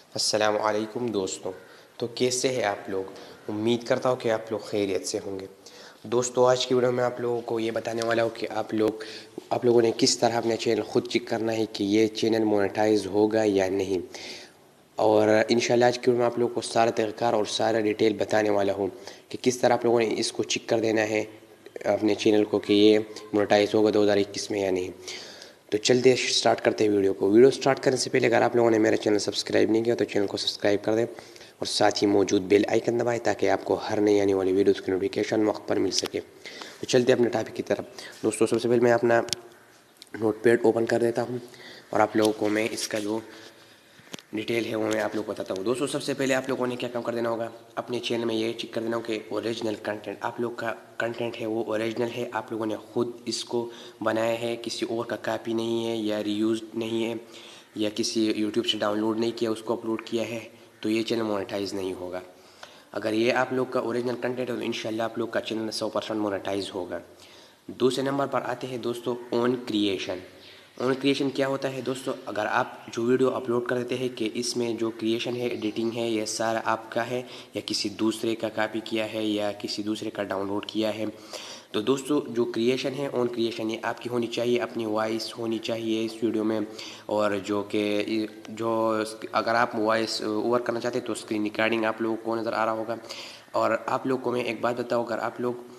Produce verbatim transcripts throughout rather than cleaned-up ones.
अस्सलामु अलैकुम दोस्तों। तो कैसे हैं आप लोग? उम्मीद करता हूँ कि आप लोग खैरियत से होंगे। दोस्तों, आज की वीडियो में आप लोगों को ये बताने वाला हूँ कि आप लोग आप लोगों ने किस तरह अपना चैनल खुद चेक करना है कि ये चैनल मोनेटाइज होगा या नहीं। और इंशाल्लाह आज की वीडियो में आप लोगों को सारा तरीक़ार और सारा डिटेल बताने वाला हूँ कि किस तरह आप लोगों ने इसको चेक कर देना है अपने चैनल को कि ये मोनेटाइज होगा दो हज़ार इक्कीस में या नहीं। तो चलते स्टार्ट करते हैं वीडियो को। वीडियो स्टार्ट करने से पहले अगर आप लोगों ने मेरा चैनल सब्सक्राइब नहीं किया तो चैनल को सब्सक्राइब कर दें और साथ ही मौजूद बेल आइकन दबाएं ताकि आपको हर नई आने वाली वीडियोज़ की नोटिफिकेशन वक्त पर मिल सके। तो चलते अपने टॉपिक की तरफ। दोस्तों, सबसे पहले मैं अपना नोटपैड ओपन कर देता हूँ और आप लोगों को मैं इसका जो डिटेल है वो मैं आप लोग को बताता हूँ। दोस्तों, सबसे पहले आप लोगों ने क्या काम कर देना होगा, अपने चैनल में ये चेक कर देना होगा कि ओरिजिनल कंटेंट आप लोग का कंटेंट है वो ओरिजिनल है, आप लोगों ने खुद इसको बनाया है, किसी और का कॉपी नहीं है या रीयूज नहीं है या किसी यूट्यूब से डाउनलोड नहीं किया उसको अपलोड किया है, तो ये चैनल मोनेटाइज नहीं होगा। अगर ये आप लोग का ओरिजिनल कंटेंट है तो इंशाल्लाह आप लोग का चैनल सौ परसेंट मोनेटाइज होगा। दूसरे नंबर पर आते हैं दोस्तों ओन क्रिएशन। ओन क्रिएशन क्या होता है दोस्तों? अगर आप जो वीडियो अपलोड कर देते हैं कि इसमें जो क्रिएशन है, एडिटिंग है, ये सारा आपका है या किसी दूसरे का कॉपी किया है या किसी दूसरे का डाउनलोड किया है, तो दोस्तों जो क्रिएशन है, ओन क्रिएशन, ये आपकी होनी चाहिए, अपनी वॉइस होनी चाहिए इस वीडियो में। और जो कि जो अगर आप वॉइस ओवर करना चाहते हैं तो स्क्रीन रिकॉर्डिंग आप लोगों को नज़र आ रहा होगा। और आप लोग को मैं एक बात बताऊँ, अगर आप लोग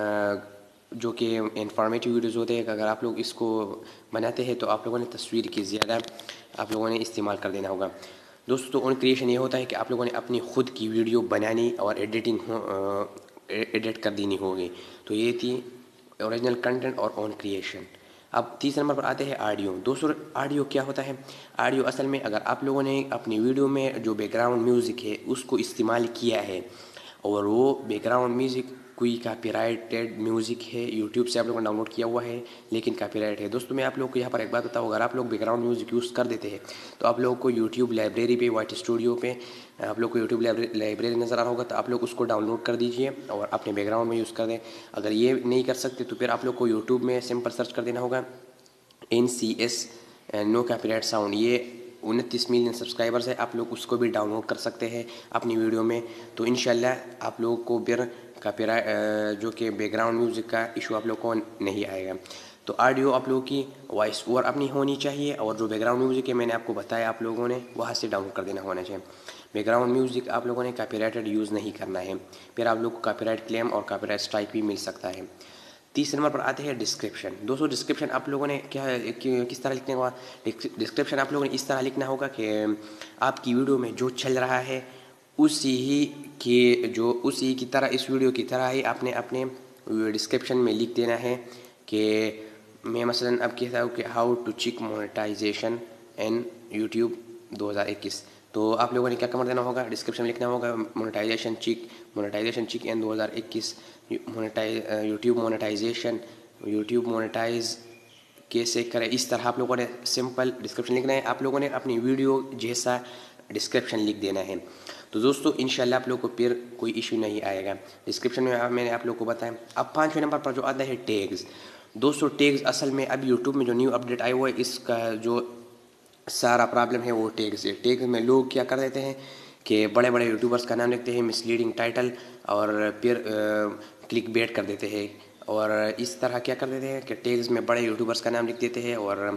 जो कि इंफॉर्मेटिव वीडियोज़ होते हैं, अगर आप लोग इसको बनाते हैं तो आप लोगों ने तस्वीर की ज़्यादा आप लोगों ने इस्तेमाल कर देना होगा। दोस्तों, ऑन क्रिएशन ये होता है कि आप लोगों ने अपनी खुद की वीडियो बनानी और एडिटिंग हो एडिट कर देनी होगी। तो ये थी ओरिजिनल कंटेंट और ऑन क्रिएशन। अब तीसरे नंबर पर आते हैं ऑडियो। दोस्तों, ऑडियो क्या होता है? ऑडियो असल में अगर आप लोगों ने अपनी वीडियो में जो बैकग्राउंड म्यूज़िक है उसको इस्तेमाल किया है और वो बैकग्राउंड म्यूज़िक कोई कॉपीराइटेड म्यूज़िक है, यूट्यूब से आप लोगों ने डाउनलोड किया हुआ है लेकिन कॉपीराइट है। दोस्तों, मैं आप लोगों को यहाँ पर एक बात बताऊँ, अगर आप लोग बैकग्राउंड म्यूज़िक यूज़ कर देते हैं तो आप लोगों को यूट्यूब लाइब्रेरी पे, वाइट स्टूडियो पे आप लोग को यूट्यूब लाइब्रेरी नज़र आ रहा होगा, तो आप लोग उसको डाउनलोड कर दीजिए और अपने बैकग्राउंड में यूज़ कर दें। अगर ये नहीं कर सकते तो फिर आप लोग को यूट्यूब में सिंपल सर्च कर देना होगा N C S, no copyright sound. ये उनतीस मिलियन सब्सक्राइबर्स है, आप लोग उसको भी डाउनलोड कर सकते हैं अपनी वीडियो में। तो इंशाल्लाह आप लोगों को फिर कॉपीराइट जो कि बैकग्राउंड म्यूज़िक का इशू आप लोग को नहीं आएगा। तो ऑडियो आप लोगों की वॉइस ओवर अपनी होनी चाहिए और जो बैकग्राउंड म्यूज़िक है मैंने आपको बताया, आप लोगों ने वहाँ से डाउनलोड कर देना होना चाहिए। बैकग्राउंड म्यूज़िक आप लोगों ने कॉपीराइटेड यूज़ नहीं करना है, फिर आप लोग को कॉपीराइट क्लेम और कॉपीराइट स्ट्राइक भी मिल सकता है। तीसरे नंबर पर आते हैं डिस्क्रिप्शन। दोस्तों, डिस्क्रिप्शन आप लोगों ने क्या कि, किस तरह लिखने होगा? डिस्क्रिप्शन आप लोगों ने इस तरह लिखना होगा कि आपकी वीडियो में जो चल रहा है उसी ही के जो उसी की तरह, इस वीडियो की तरह ही आपने अपने डिस्क्रिप्शन में लिख देना है कि मैं मसलन अब कहता हूँ कि how to check monetization in YouTube दो हज़ार इक्कीस। तो आप लोगों ने क्या कर देना होगा? डिस्क्रिप्शन में लिखना होगा monetization check monetization check in दो हज़ार इक्कीस, monetize YouTube monetization, YouTube monetize कैसे करें, इस तरह आप लोगों ने सिंपल डिस्क्रिप्शन लिखना है। आप लोगों ने अपनी वीडियो जैसा डिस्क्रिप्शन लिख देना है। तो दोस्तों, इंशाल्लाह आप लोग को फिर कोई इशू नहीं आएगा। डिस्क्रिप्शन में मैंने आप लोग को बताया। अब पाँचवें नंबर पर जो आता है टैग्स। दोस्तों, टैग्स असल में अब यूट्यूब में जो न्यू अपडेट आया हुआ है इसका जो सारा प्रॉब्लम है वो टैग्स है। टैग्स में लोग क्या कर देते हैं कि बड़े बड़े यूट्यूबर्स का नाम लिखते हैं, मिसलीडिंग टाइटल, और फिर क्लिक बेट कर देते हैं। और इस तरह क्या कर देते हैं कि टैग्स में बड़े यूट्यूबर्स का नाम लिख देते हैं और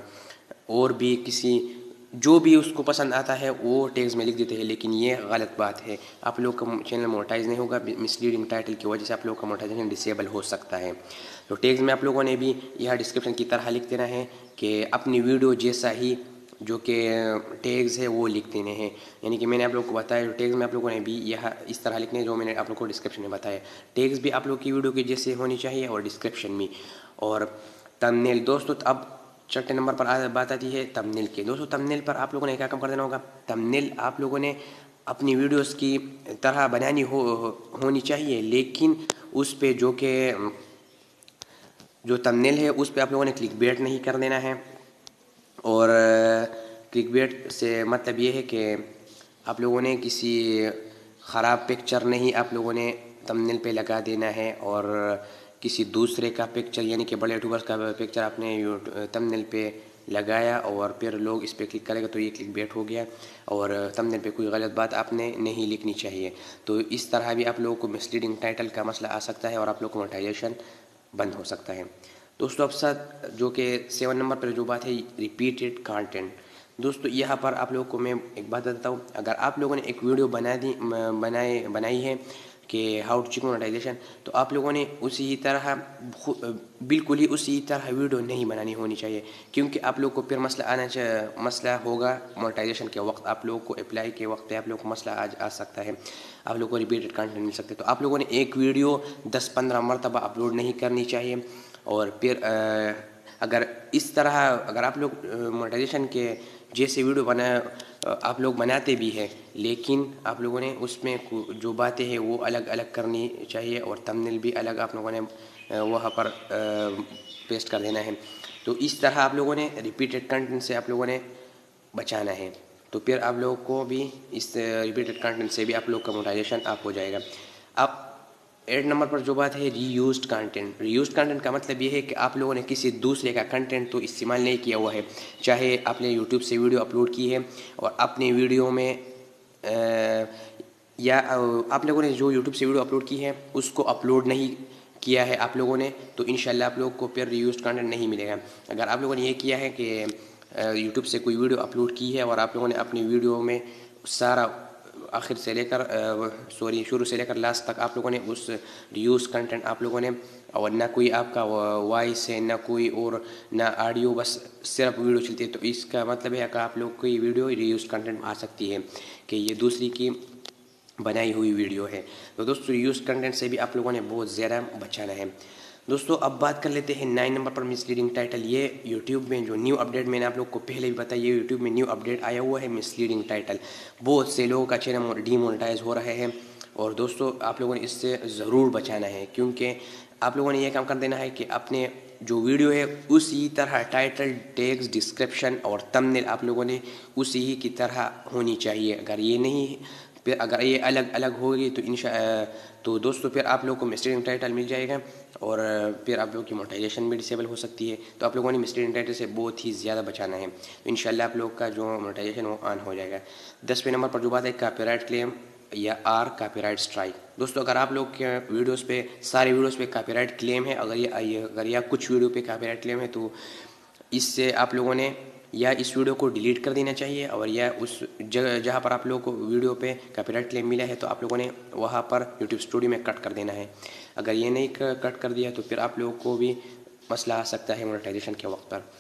और भी किसी जो भी उसको पसंद आता है वो टैग्स में लिख देते हैं, लेकिन ये गलत बात है। आप लोग का चैनल मोनेटाइज नहीं होगा, मिसलीडिंग टाइटल की वजह से आप लोग का मोनेटाइजेशन डिसेबल हो सकता है। तो टैग्स में आप लोगों ने भी यह डिस्क्रिप्शन की तरह लिख देना है कि अपनी वीडियो जैसा ही जो कि टैग्स है वो लिख देने हैं। यानी कि मैंने आप लोग को बताया, टैग्स में आप लोगों ने भी यह इस तरह लिखने जो मैंने आप लोग को डिस्क्रिप्शन में बताया। टैग्स भी आप लोग की वीडियो के जैसे होनी चाहिए और डिस्क्रिप्शन भी। और थंबनेल। दोस्तों, अब छठे नंबर पर आ, बात आती है थंबनेल के। दोस्तों, थंबनेल पर आप लोगों ने क्या काम कर देना होगा? थंबनेल आप लोगों ने अपनी वीडियोस की तरह बनानी हो होनी चाहिए, लेकिन उस पे जो कि जो थंबनेल है उस पे आप लोगों ने क्लिक बेट नहीं कर देना है। और क्लिक बेट से मतलब ये है कि आप लोगों ने किसी ख़राब पिक्चर नहीं आप लोगों ने थंबनेल पे लगा देना है और किसी दूसरे का पिक्चर यानी कि बड़े यूट्यूबर्स का पिक्चर आपने थंबनेल पे लगाया और फिर लोग इस पर क्लिक करेंगे तो ये क्लिक बेट हो गया और थंबनेल पे कोई गलत बात आपने नहीं लिखनी चाहिए। तो इस तरह भी आप लोगों को मिसलीडिंग टाइटल का मसला आ सकता है और आप लोग को मोनेटाइजेशन बंद हो सकता है। दोस्तों अब साथ जो कि सेवन नंबर पर जो बात है रिपीटेड कंटेंट। दोस्तों यहाँ पर आप लोगों को मैं एक बात बताता हूँ, अगर आप लोगों ने एक वीडियो बना दी बनाए बनाई है कि हाउ टू चेक मोनेटाइजेशन, तो आप लोगों ने उसी तरह बिल्कुल ही उसी तरह वीडियो नहीं बनानी होनी चाहिए, क्योंकि आप लोग को फिर मसला आना मसला होगा मोनेटाइजेशन के वक्त, आप लोगों को अप्लाई के वक्त पे आप लोगों को मसला आ, आ सकता है, आप लोगों को रिपीटेड कंटेंट मिल सकते हैं। तो आप लोगों ने एक वीडियो दस पंद्रह मरतबा अपलोड नहीं करनी चाहिए। और फिर अगर इस तरह अगर आप लोग मोनेटाइजेशन के जैसे वीडियो बना आप लोग बनाते भी हैं, लेकिन आप लोगों ने उसमें जो बातें हैं वो अलग अलग करनी चाहिए और थंबनेल भी अलग आप लोगों ने वहाँ पर पेस्ट कर देना है। तो इस तरह आप लोगों ने रिपीटेड कंटेंट से आप लोगों ने बचाना है, तो फिर आप लोगों को भी इस रिपीटेड कंटेंट से भी आप लोग का मोनेटाइजेशन आप हो जाएगा। अब एट नंबर पर जो बात है रीयूज्ड कंटेंट। रीयूज्ड कंटेंट का मतलब ये है कि आप लोगों ने किसी दूसरे का कंटेंट तो इस्तेमाल नहीं किया हुआ है, चाहे आपने यूट्यूब से वीडियो अपलोड की है और अपने वीडियो में आ, या आप लोगों ने जो यूट्यूब से वीडियो अपलोड की है उसको अपलोड नहीं किया है आप लोगों ने, तो इंशाल्लाह आप लोगों को फिर रीयूज्ड कंटेंट नहीं मिलेगा। अगर आप लोगों ने ये किया है कि यूट्यूब से कोई वीडियो अपलोड की है और आप लोगों ने अपनी वीडियो में सारा आखिर से लेकर सॉरी शुरू से लेकर लास्ट तक आप लोगों ने उस रीयूज कंटेंट आप लोगों ने, और ना कोई आपका वॉइस है ना कोई और ना ऑडियो, बस सिर्फ वीडियो चलती है, तो इसका मतलब है कि आप लोग को ये वीडियो रीयूज कंटेंट आ सकती है कि ये दूसरी की बनाई हुई वीडियो है। तो दोस्तों रीयूज कंटेंट से भी आप लोगों ने बहुत ज़्यादा बचाना है। दोस्तों अब बात कर लेते हैं नाइन नंबर पर मिसलीडिंग टाइटल। ये यूट्यूब में जो न्यू अपडेट मैंने आप लोग को पहले भी बताया, ये यूट्यूब में न्यू अपडेट आया हुआ है मिसलीडिंग टाइटल। बहुत से लोगों का चैनल डीमोनेटाइज हो रहे हैं और दोस्तों आप लोगों ने इससे ज़रूर बचाना है, क्योंकि आप लोगों ने यह काम कर देना है कि अपने जो वीडियो है उसी तरह टाइटल, टैग्स, डिस्क्रिप्शन और थंबनेल आप लोगों ने उसी ही की तरह होनी चाहिए। अगर ये नहीं फिर अगर ये अलग अलग होगी तो इंशा तो दोस्तों फिर आप लोगों को मिसलीडिंग टाइटल मिल जाएगा और फिर आप लोगों की मोनेटाइजेशन भी डिसेबल हो सकती है। तो आप लोगों ने मिसलीडिंग टाइटल से बहुत ही ज़्यादा बचाना है, तो इंशाल्लाह आप लोग का जो मोनेटाइजेशन वो ऑन हो जाएगा। दसवें नंबर पर जो बात है कॉपीराइट क्लेम या आर कॉपीराइट स्ट्राइक। दोस्तों अगर आप लोग के वीडियोज़ पे सारे वीडियोज़ पे कॉपीराइट क्लेम है, अगर ये अगर या कुछ वीडियो पे कॉपीराइट क्लेम है, तो इससे आप लोगों ने या इस वीडियो को डिलीट कर देना चाहिए और या उस जगह जहाँ पर आप लोगों को वीडियो पे कॉपीराइट क्लेम मिला है तो आप लोगों ने वहाँ पर यूट्यूब स्टूडियो में कट कर देना है। अगर ये नहीं कट कर दिया तो फिर आप लोगों को भी मसला आ सकता है मोनेटाइजेशन के वक्त पर।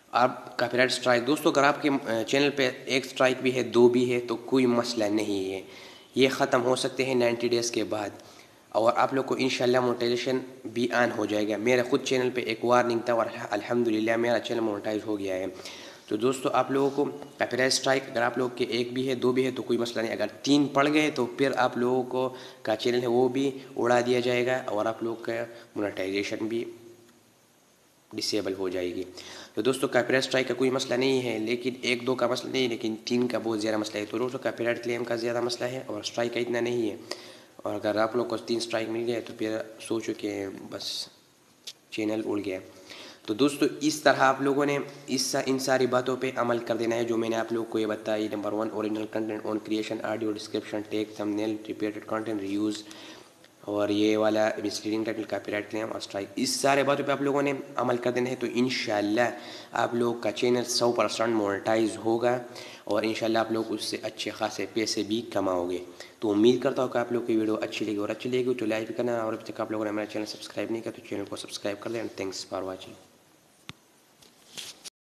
आप कॉपीराइट स्ट्राइक, दोस्तों अगर आपके चैनल पे एक स्ट्राइक भी है, दो भी है, तो कोई मसला नहीं है, ये ख़त्म हो सकते हैं नाइन्टी डेज़ के बाद और आप लोग को इंशाल्लाह मोनेटाइजेशन भी ऑन हो जाएगा। मेरा खुद चैनल पे एक वार्निंग था और अल्हम्दुलिल्लाह मेरा चैनल मोनेटाइज हो गया है। तो दोस्तों आप लोगों को कॉपीराइट स्ट्राइक अगर आप लोग के एक भी है, दो भी है, तो कोई मसला नहीं। अगर तीन पड़ गए तो फिर आप लोगों को का चैनल है वो भी उड़ा दिया जाएगा और आप लोग का मोनेटाइजेशन भी डिसेबल हो जाएगी। तो दोस्तों कॉपीराइट स्ट्राइक का कोई मसला नहीं है, लेकिन एक दो का मसला नहीं है, लेकिन तीन का बहुत ज़्यादा मसला है। तो दोस्तों कॉपीराइट क्लेम का ज़्यादा मसला है और स्ट्राइक का इतना नहीं है। और अगर आप लोग को तीन स्ट्राइक मिल गए तो फिर सोचो कि बस चैनल उड़ गया। तो दोस्तों इस तरह आप लोगों ने इस इन सारी बातों पे अमल कर देना है जो मैंने आप लोग को ये बताई। Number one original content on creation, audio, description, tag, thumbnail, repeated content, reviews और ये वाला मिसलीडिंग टाइटल, कॉपीराइट क्लेम और स्ट्राइक। इस सारे बातों पे आप लोगों ने अमल कर देना है तो इंशाल्लाह आप लोग का चैनल सौ परसेंट मोनेटाइज होगा और इंशाल्लाह आप लोग उससे अच्छे खासे पैसे भी कमाओगे। तो उम्मीद करता हूँ कि आप लोग की वीडियो अच्छी लगी और अच्छी लगी तो लाइक भी करना और अभी तक आप लोगों ने मेरा चैनल सब्सक्राइब नहीं किया तो चैनल को सब्सक्राइब कर दें। Thanks for watching.